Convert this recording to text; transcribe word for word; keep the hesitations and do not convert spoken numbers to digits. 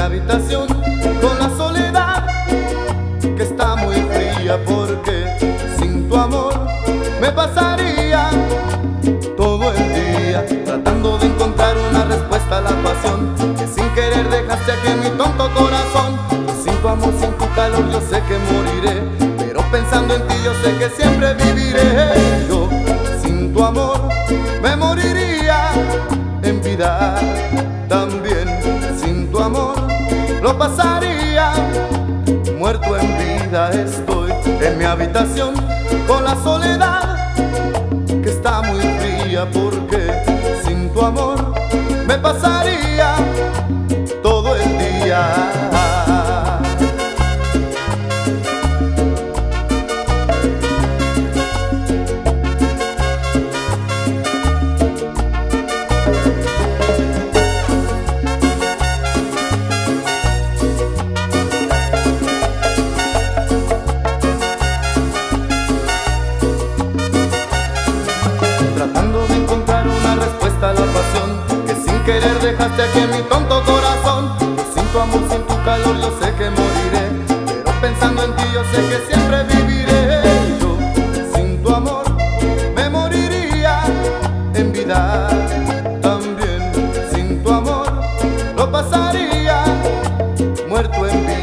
habitación con la soledad que está muy fría, porque sin tu amor me pasaría todo el día tratando de encontrar una respuesta a la pasión que sin querer dejaste aquí en mi tonto corazón. Sin tu amor, sin tu calor yo sé que moriré, pero pensando en ti yo sé que siempre viviré. Yo sin tu amor me moriría en vida, también sin tu amor lo pasaría muerto en vida. Estoy en mi habitación con la soledad que está muy fría, porque sin tu amor me pasaría todo el día. Tratando de encontrar una respuesta a la pasión que sin querer dejaste aquí en mi tonto corazón. Sin tu amor, sin tu calor yo sé que moriré, pero pensando en ti yo sé que siempre viviré. Yo sin tu amor me moriría en vida, también sin tu amor lo pasaría muerto en vida.